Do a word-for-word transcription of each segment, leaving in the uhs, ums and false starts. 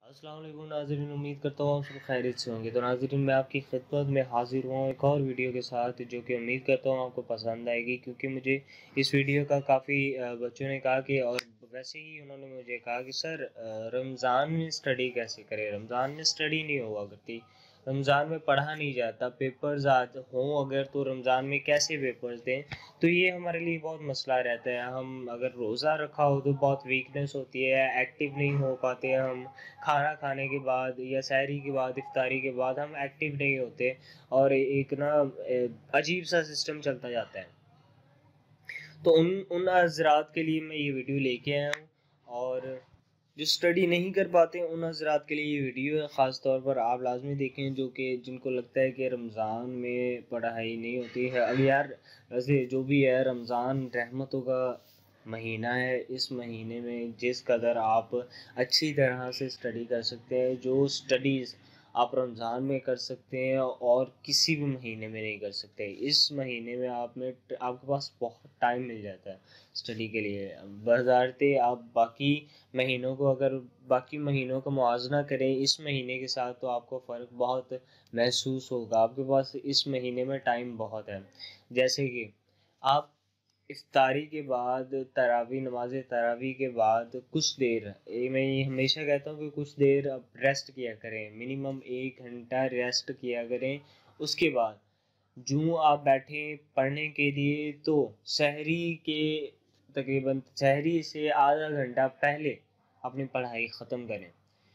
अस्सलाम वालेकुम नाज़रीन, उम्मीद करता हूँ आप सब खैरियत से होंगे। तो नाज़रीन, मैं आपकी खिदमत में हाज़िर हुआ हूँ एक और वीडियो के साथ, जो कि उम्मीद करता हूँ आपको पसंद आएगी, क्योंकि मुझे इस वीडियो का काफ़ी बच्चों ने कहा कि, और वैसे ही उन्होंने मुझे कहा कि सर रमज़ान में स्टडी कैसे करें। रमज़ान में स्टडी नहीं हुआ करती, रमज़ान में पढ़ा नहीं जाता, पेपर्स आज हों अगर तो रमज़ान में कैसे पेपर्स दें। तो ये हमारे लिए बहुत मसला रहता है। हम अगर रोज़ा रखा हो तो बहुत वीकनेस होती है, एक्टिव नहीं हो पाते हैं हम। खाना खाने के बाद या सहरी के बाद, इफ्तारी के बाद हम एक्टिव नहीं होते और एक ना अजीब सा सिस्टम चलता जाता है। तो उन उन हज़रात के लिए मैं ये वीडियो लेके आया हूँ, और जो स्टडी नहीं कर पाते उन हज़रात के लिए ये वीडियो है। ख़ास तौर पर आप लाजमी देखें, जो कि जिनको लगता है कि रमज़ान में पढ़ाई नहीं होती है। अब यार वैसे जो भी है, रमज़ान रहमतों का महीना है। इस महीने में जिस कदर आप अच्छी तरह से स्टडी कर सकते हैं, जो स्टडीज़ आप रमज़ान में कर सकते हैं और किसी भी महीने में नहीं कर सकते। इस महीने में आप में आपके पास बहुत टाइम मिल जाता है स्टडी के लिए। बशर्ते आप बाकी महीनों को अगर बाकी महीनों का मुआवजा करें इस महीने के साथ, तो आपको फ़र्क बहुत महसूस होगा। आपके पास इस महीने में टाइम बहुत है। जैसे कि आप इफ्तारी के बाद, तरावी नमाज तरावी के बाद कुछ देर, ये मैं ये हमेशा कहता हूँ कि कुछ देर आप रेस्ट किया करें, मिनिमम एक घंटा रेस्ट किया करें। उसके बाद जो आप बैठे पढ़ने के लिए, तो सहरी के तकरीबन सहरी से आधा घंटा पहले अपनी पढ़ाई ख़त्म करें।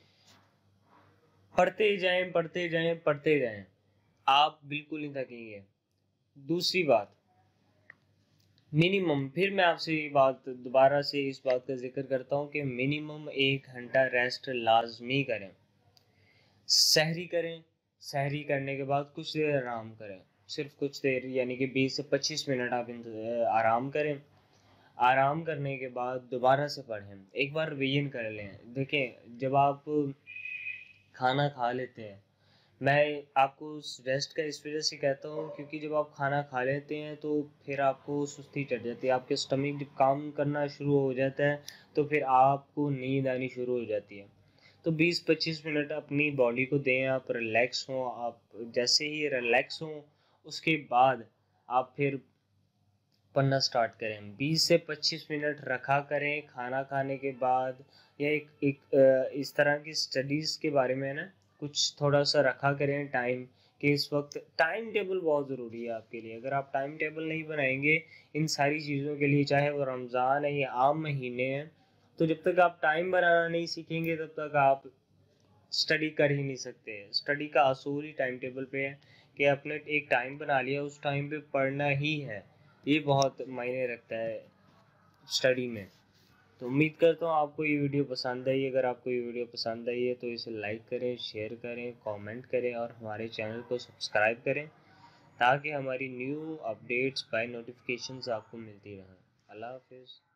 पढ़ते जाएं पढ़ते जाएं पढ़ते जाएं, आप बिल्कुल नहीं थकेंगे। दूसरी बात, मिनिमम, फिर मैं आपसे ये बात दोबारा से इस बात का जिक्र करता हूँ कि मिनिमम एक घंटा रेस्ट लाजमी करें। सहरी करें, सहरी करने के बाद कुछ देर आराम करें, सिर्फ कुछ देर, यानी कि बीस से पच्चीस मिनट आप आराम करें। आराम करने के बाद दोबारा से पढ़ें, एक बार रिवीजन कर लें। देखें, जब आप खाना खा लेते हैं, मैं आपको रेस्ट का इस वजह से कहता हूँ क्योंकि जब आप खाना खा लेते हैं तो फिर आपको सुस्ती चढ़ जाती है, आपके स्टमक जब काम करना शुरू हो जाता है तो फिर आपको नींद आनी शुरू हो जाती है। तो बीस पच्चीस मिनट अपनी बॉडी को दें, आप रिलैक्स हों। आप जैसे ही रिलैक्स हों, उसके बाद आप फिर पढ़ना स्टार्ट करें। बीस से पच्चीस मिनट रखा करें खाना खाने के बाद, या एक एक इस तरह की स्टडीज़ के बारे में ना कुछ थोड़ा सा रखा करें टाइम, कि इस वक्त टाइम टेबल बहुत ज़रूरी है आपके लिए। अगर आप टाइम टेबल नहीं बनाएंगे इन सारी चीज़ों के लिए, चाहे वो रमज़ान है या आम महीने हैं, तो जब तक आप टाइम बनाना नहीं सीखेंगे तब तक आप स्टडी कर ही नहीं सकते। स्टडी का असूल ही टाइम टेबल पे है कि आपने एक टाइम बना लिया, उस टाइम पे पढ़ना ही है। ये बहुत मायने रखता है स्टडी में। तो उम्मीद करता हूँ आपको ये वीडियो पसंद आई। अगर आपको ये वीडियो पसंद आई है तो इसे लाइक करें, शेयर करें, कमेंट करें और हमारे चैनल को सब्सक्राइब करें, ताकि हमारी न्यू अपडेट्स बाय नोटिफिकेशंस आपको मिलती रहें। अल्लाह हाफ़िज़।